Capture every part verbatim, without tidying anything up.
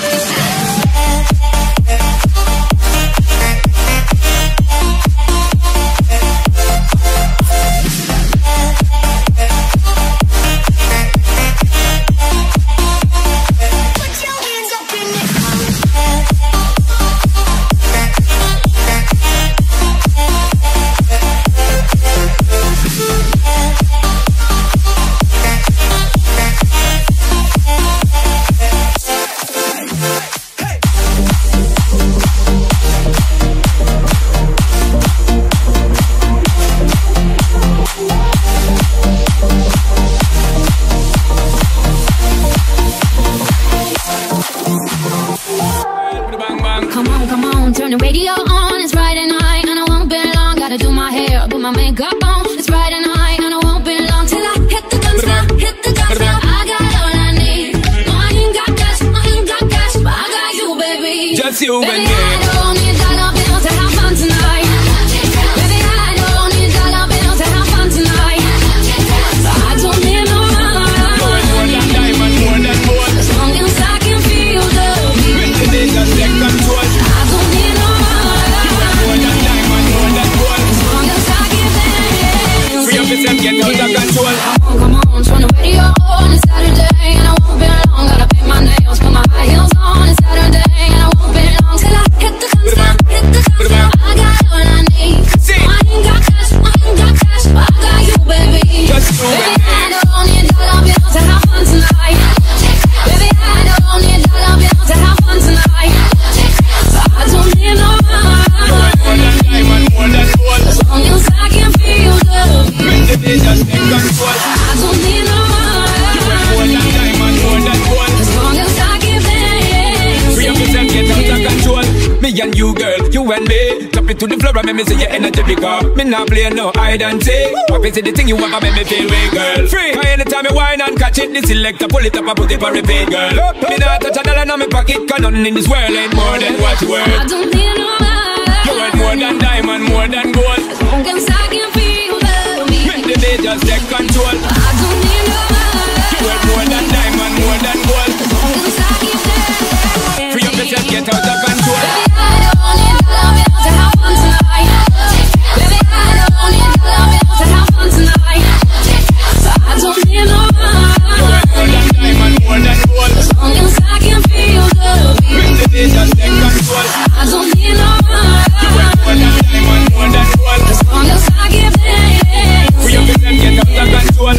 You and me. I don't need dollar bills to have fun tonight. Baby, I don't need dollar bills to have fun tonight. I don't need no money. More than diamond, more than gold. As long as I can feel the beat. When the day just take control. I don't need no money. More than diamond, more than gold. As long as I can dance. Free up yourself, get out of control. Come on, come on, turn the radio on. It's Saturday and I won't be long. Gotta paint my nails, put my high heels on. It's Saturday and I won't be long till I hit the club stop, hit the club stop. I got what I need. See. I ain't got cash, I ain't got cash, but I got you, baby. Just you Baby, and me. I don't need dollar bills to have fun tonight. Baby, I don't need dollar bills to have fun tonight. I don't need no money. More than diamond, more than gold. As long as I can feel the beat. When the day just take control. I don't need no money. More than diamond, more than gold. As long as I can dance. Free up yourself, get out of control. Me and you, girl, you and me. Drop it to the floor and make me see your energy because me not play no hide and seek. What is the thing you want to make me feel way, girl? Free. Anytime you whine and catch it, the selector pull it up and put it for repeat, girl. Me not touch a dollar in my pocket, cause nothing in this world ain't more than what you worth. I don't need no money. You worth more than diamond, more than gold. As long as I can feel the beat. When the day just take control. I don't need no money. You worth more than diamond, more than gold. As long as I can dance. Free up yourself, get out of control. Baby, I don't need dollar bills to have fun tonight. Baby, I don't need dollar bills to have fun tonight. I don't need no money. You worth more than diamond, more than gold. As long as I can feel the beat. When the day just take control. I don't need no money. You worth more than diamond, more than gold. As long as I can dance. Free up yourself, get out of control.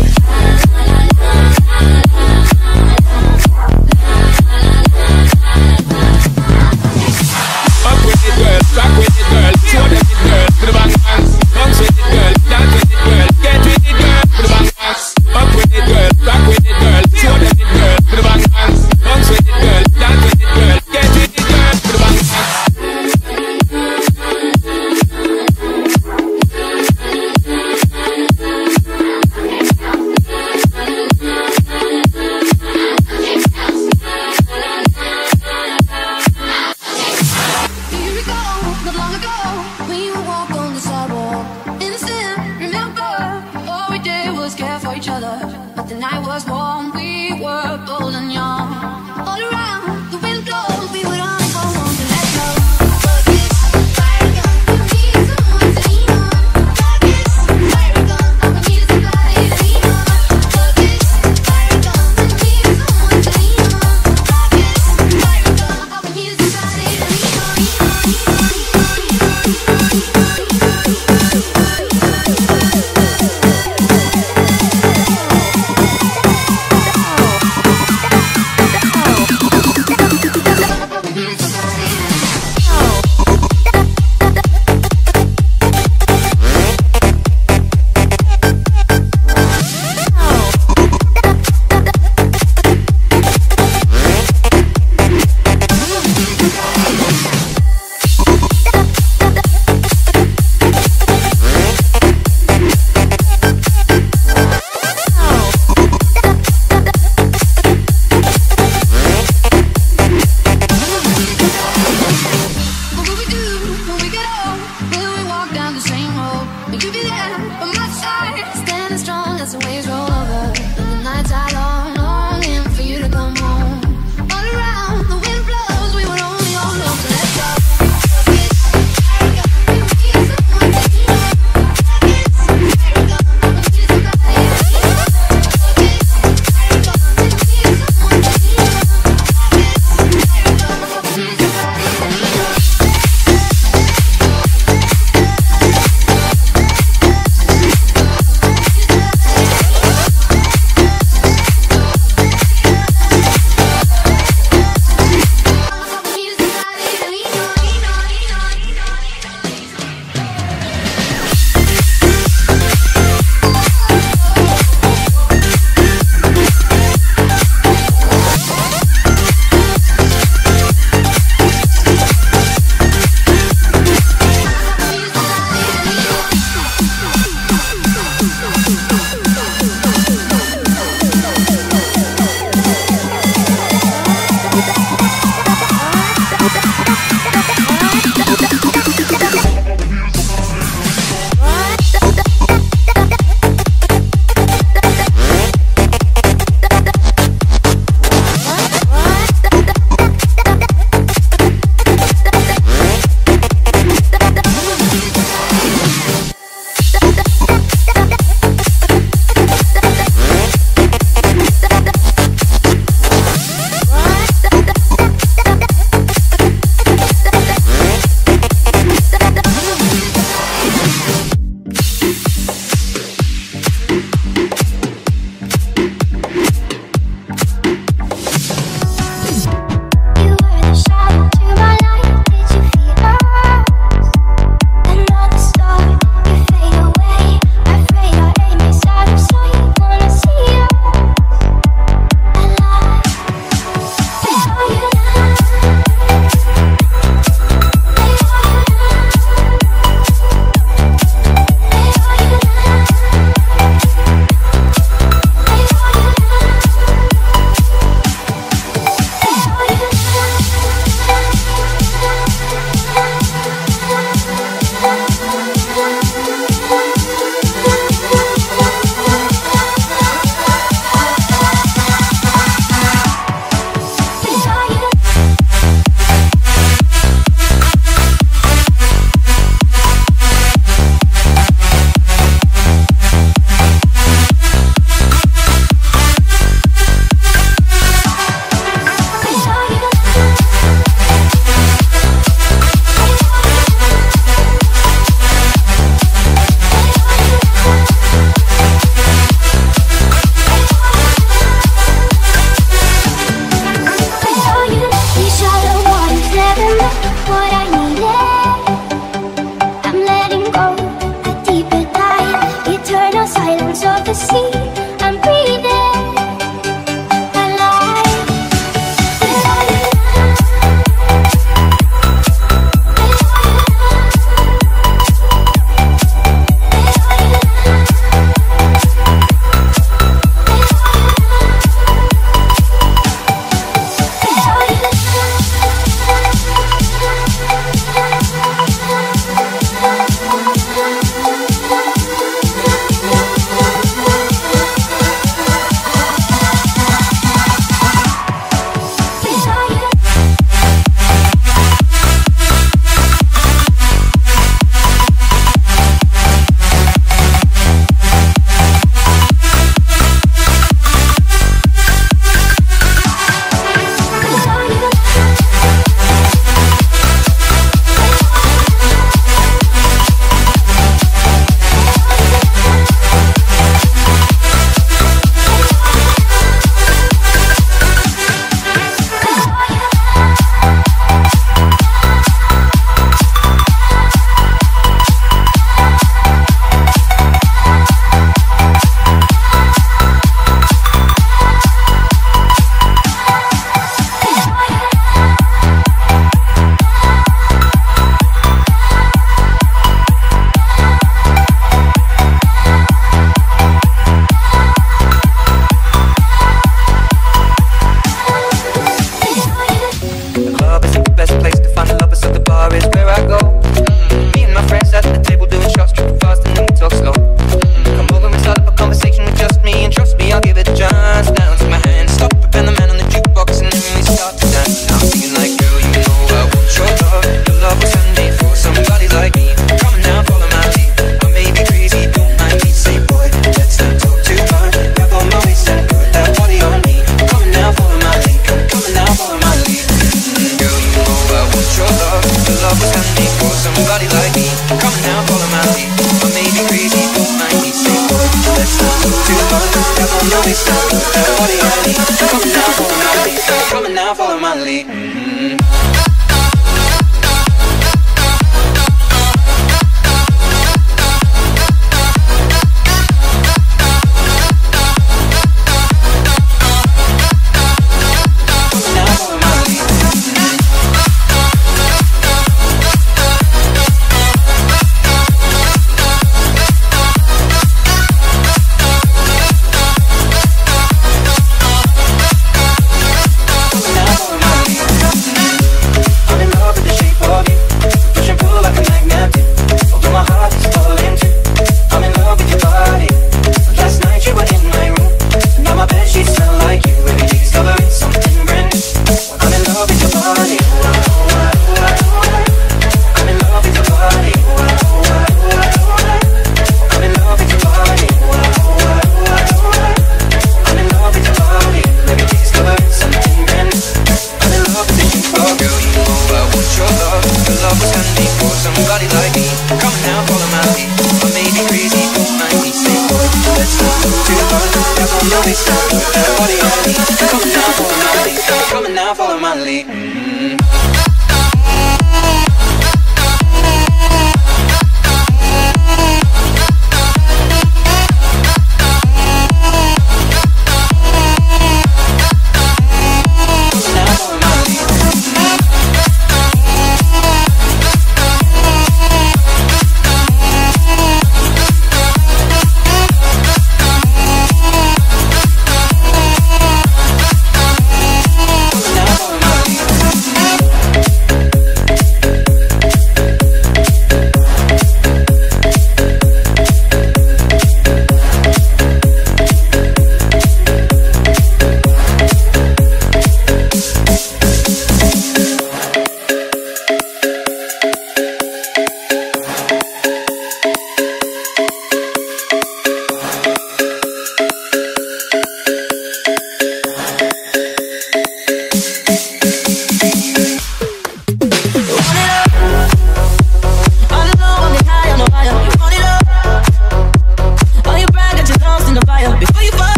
somebody like me. Come on now, follow my lead. I may be crazy, don't mind me. Say, boy, let's not go too far. That won't no waste time. Everybody I need. Come on now, follow my lead. Come on now, follow my lead. Mm-hmm.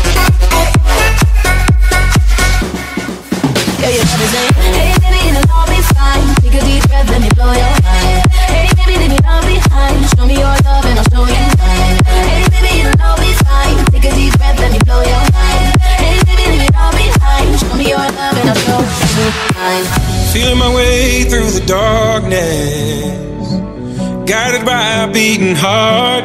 Hey, baby, in the lobby. blow your mind. Hey baby, leave it all behind. Show me your love and I'll show you mine. Hey baby, it'll all be fine. Take a deep breath, let me blow your mind. Hey baby, leave it all behind. Show me your love and I'll show you mine. Feeling my way through the darkness, guided by a beating heart.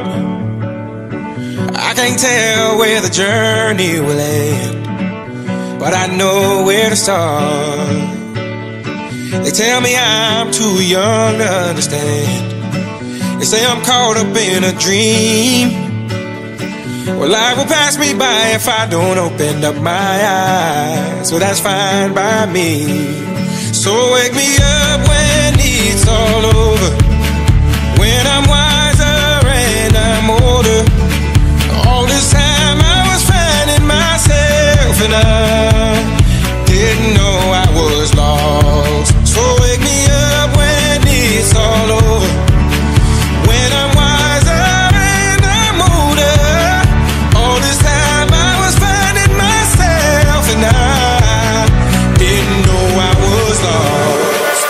I can't tell where the journey will end, but I know where to start. They tell me I'm too young to understand. They say I'm caught up in a dream. Well, life will pass me by if I don't open up my eyes. So that's fine by me. So wake me up when it's all over, when I'm wiser and I'm older. All this time I was finding myself and I didn't know I was lost. So wake me up when it's all over, when I'm wiser and I'm older. All this time I was finding myself and I didn't know I was lost.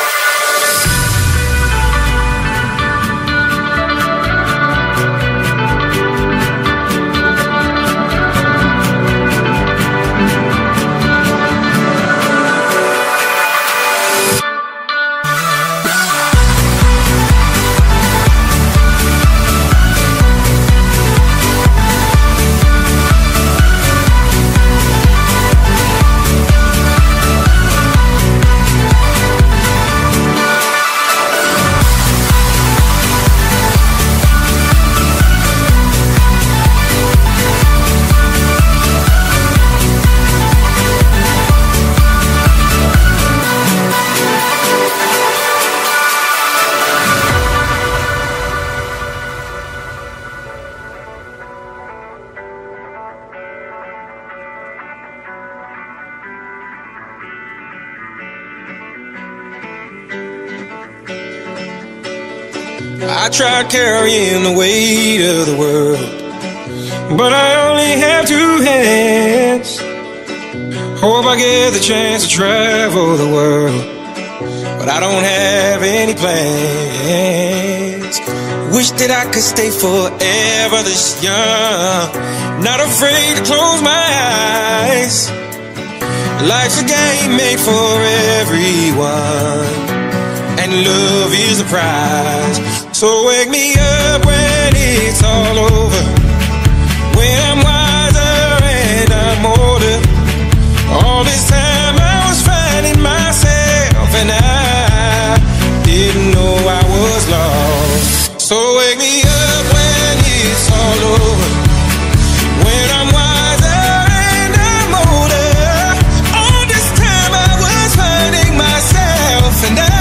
I tried carrying the weight of the world, but I only have two hands. Hope I get the chance to travel the world, but I don't have any plans. Wish that I could stay forever this young, not afraid to close my eyes. Life's a game made for everyone, and love is the prize. So wake me up when it's all over, when I'm wiser and I'm older. All this time I was finding myself and I didn't know I was lost. So wake me up when it's all over, when I'm wiser and I'm older. All this time I was finding myself and I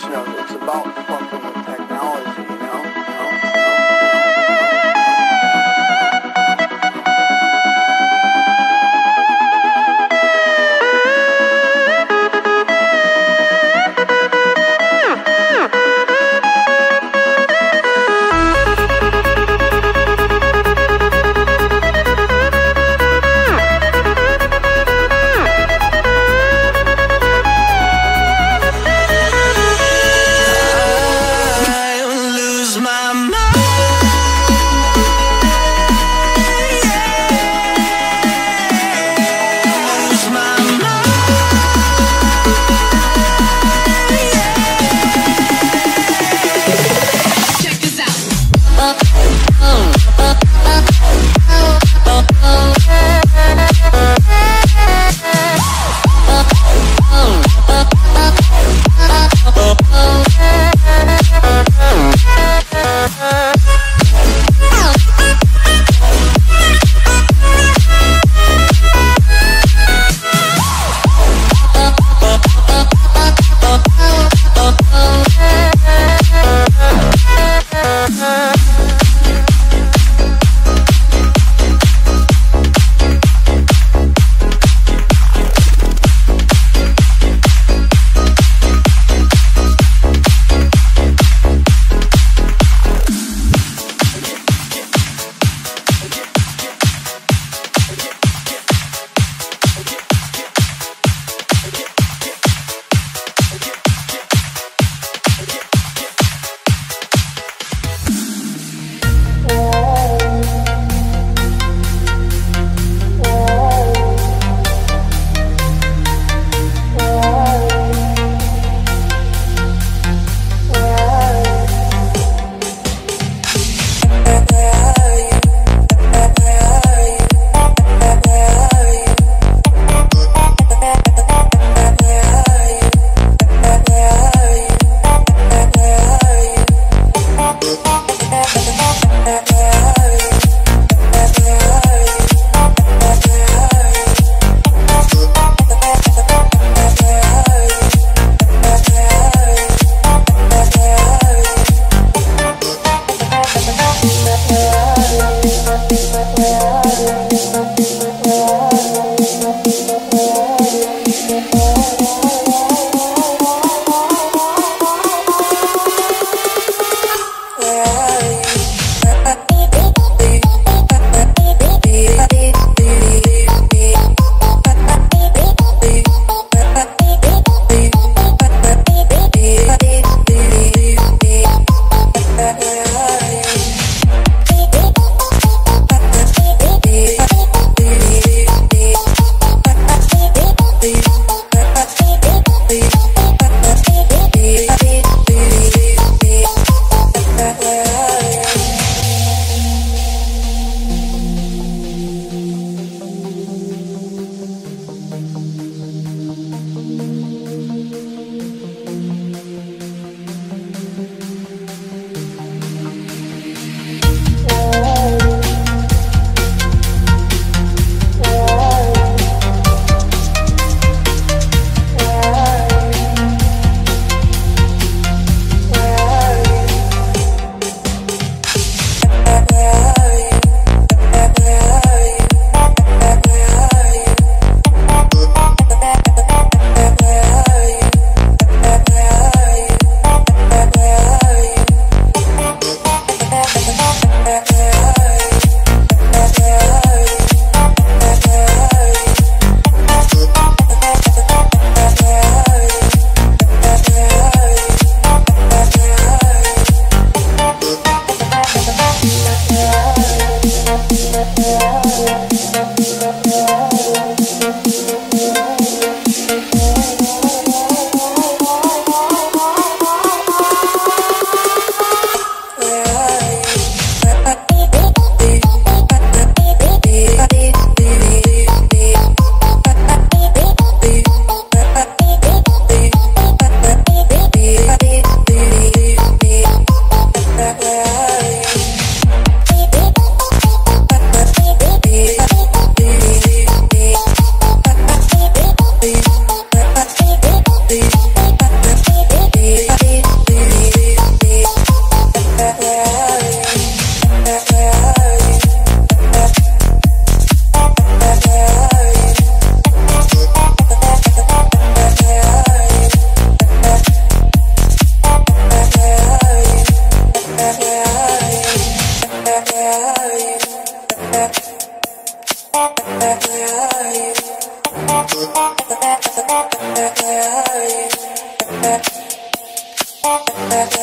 definition of it. It's about fucking with technology, you know? You know?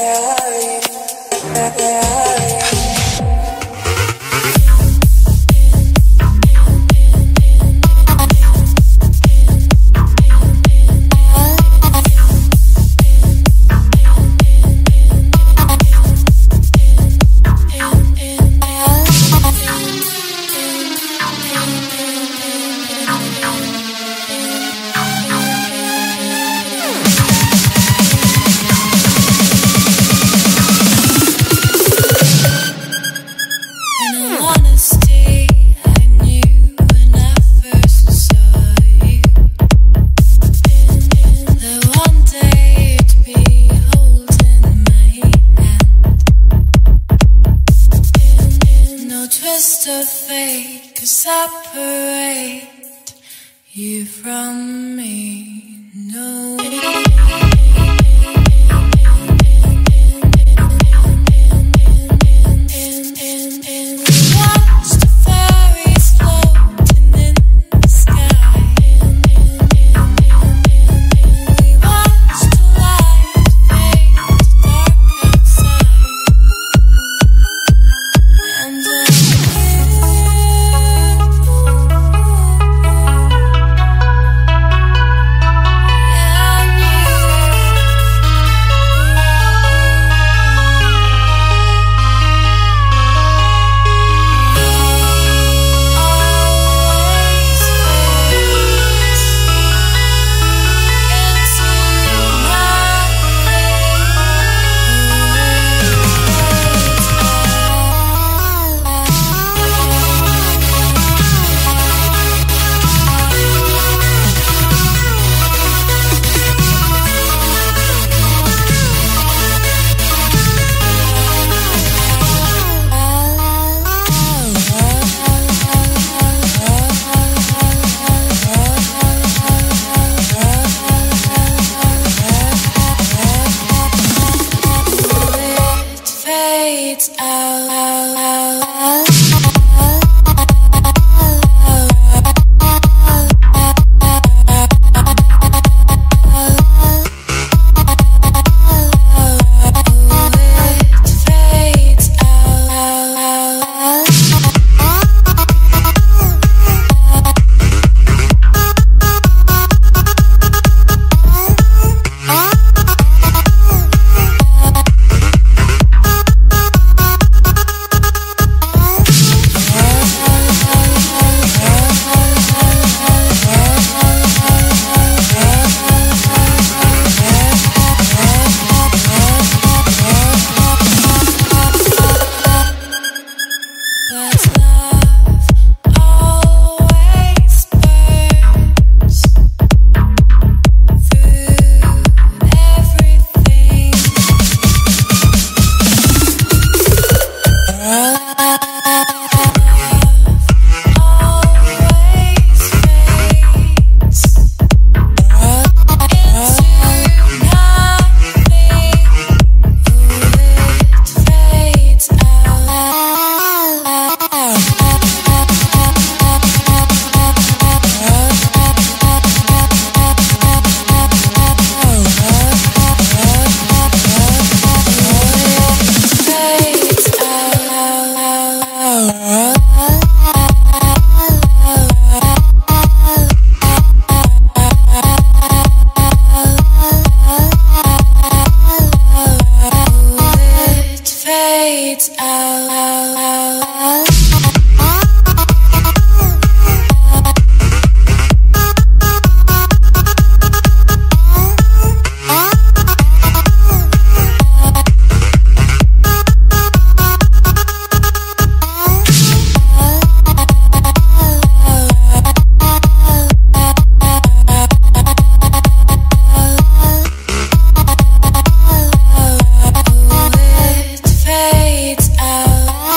Fades out.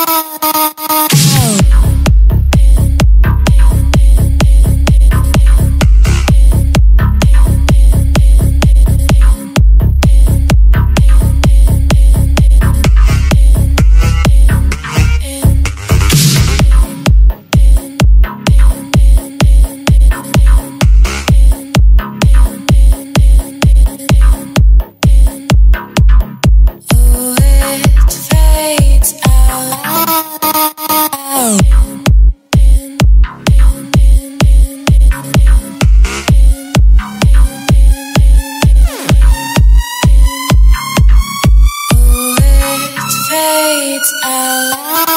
fades out. Fades out.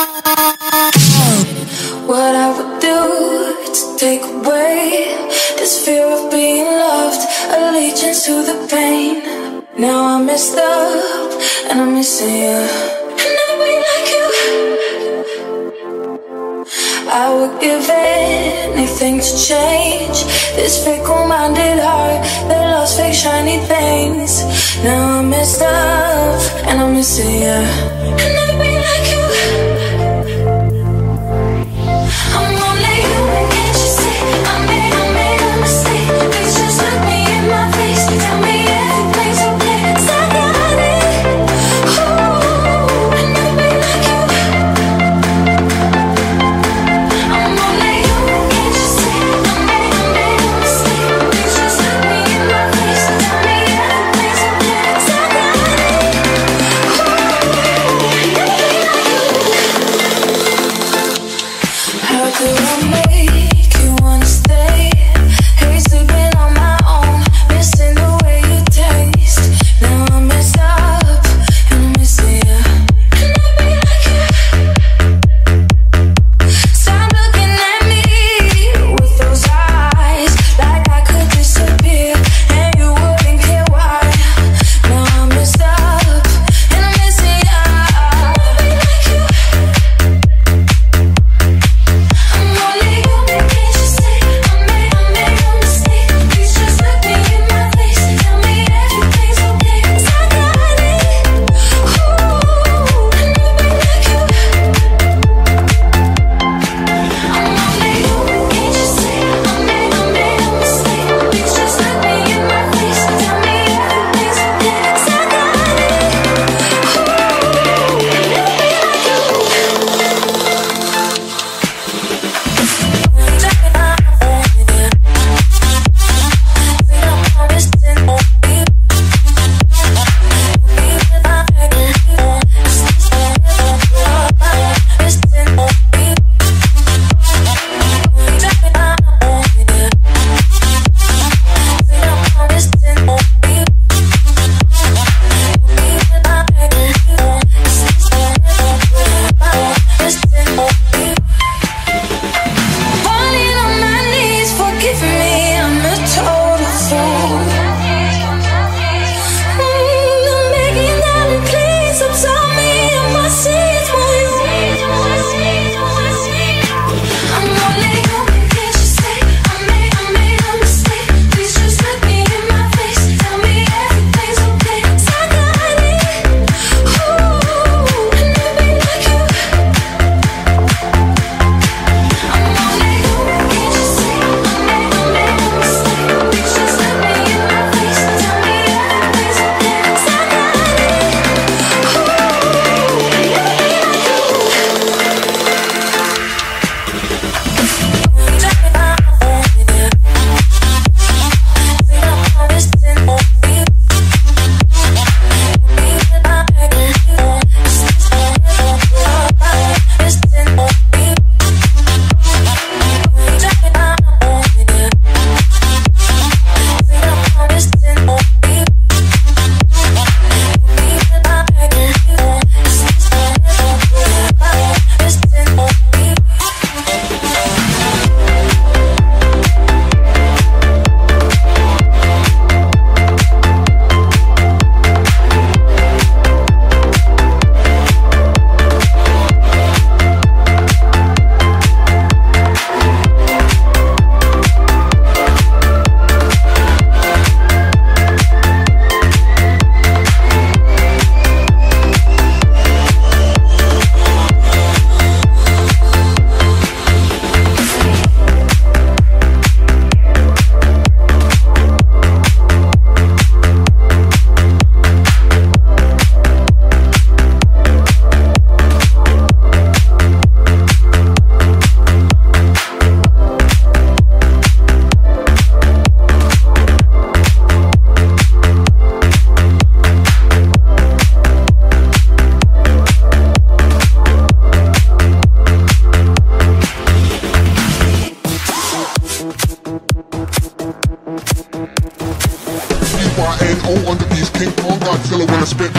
What I would do to take away this fear of being loved, allegiance to the pain. Now I'm messed up and I'm missing you, and I be like you. I would give anything to change this fickle-minded heart that loves fake shiny things. Now I'm messed up and I'm missing you, and I be like you. I'm only human, can't you see? I made, I made a mistake. Please just look me in my face. Tell me everything's okay. 'Cause I got it. Ooh, and I be like you. I'm only human, can't you see? I made, I made a mistake. Please just look me in my face. Tell me everything's okay. 'Cause I got it. Ooh, and I be like you.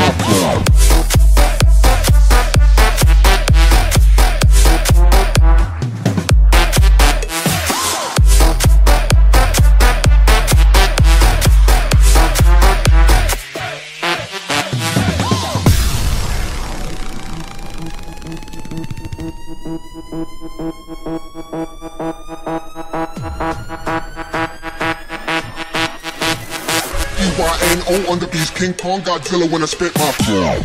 my flow. Y N O on the beats, King Kong, Godzilla when I spit my flow.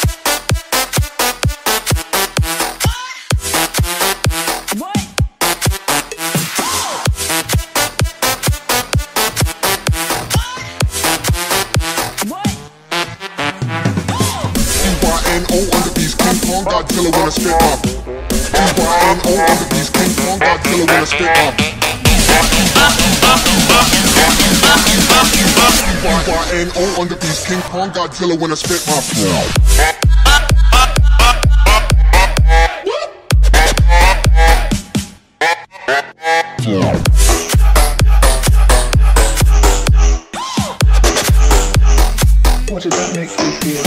Y N O on the beats, King Kong, Godzilla when I spit my flow. Y N O on the beats, King Kong, Godzilla when I spit my flow. Y N O on the beats, King Kong, Godzilla when I spit my flow. What did that make you feel?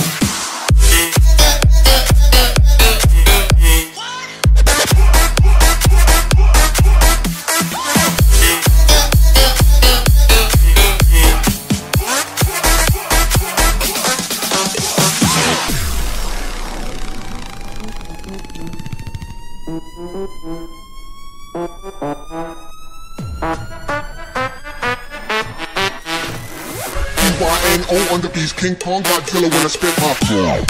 Y N O on the beats, King Kong, Godzilla when I spit my flow.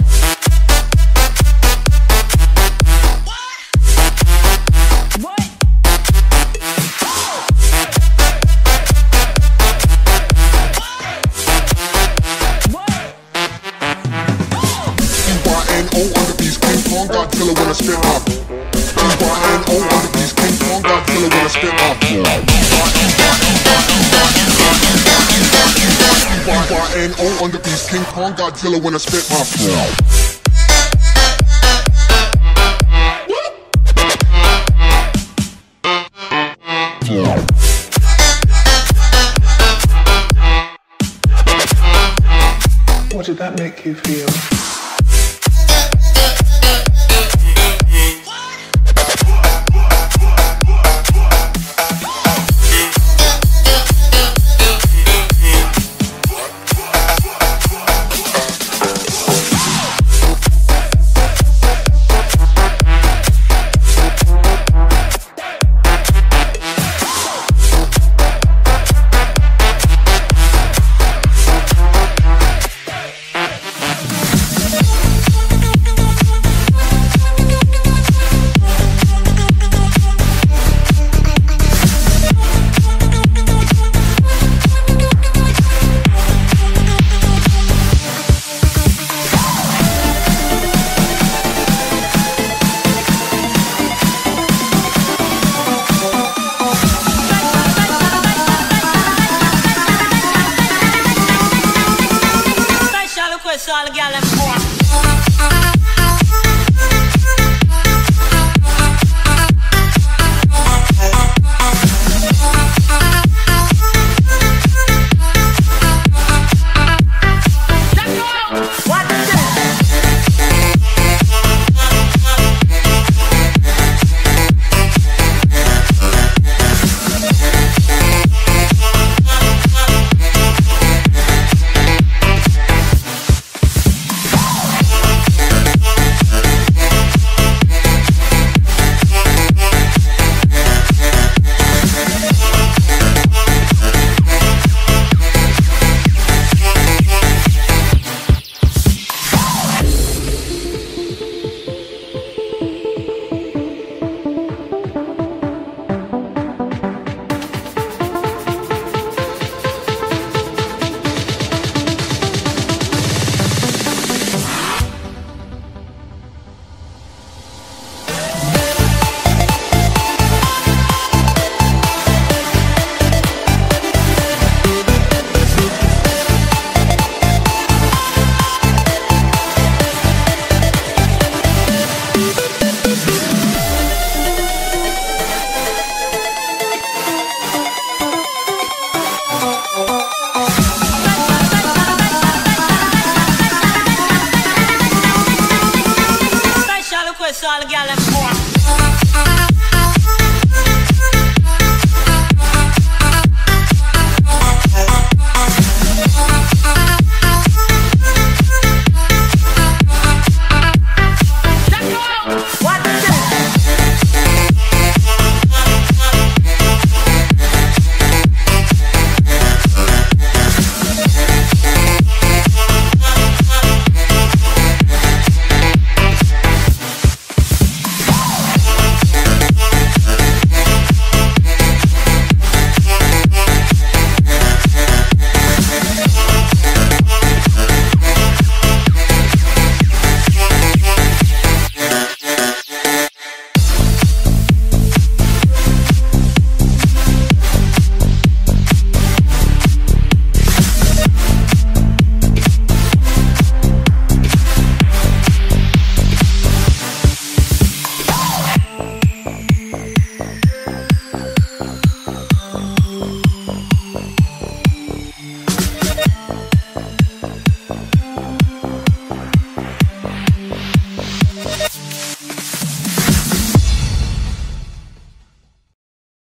Y N O on the beats, King Kong, Godzilla when I spit my flow. Y N O on the beats, King Kong, Godzilla when I spit my flow. Y N O on the beats, King Kong, Godzilla when I spit my flow. What did that make you feel? all the gal them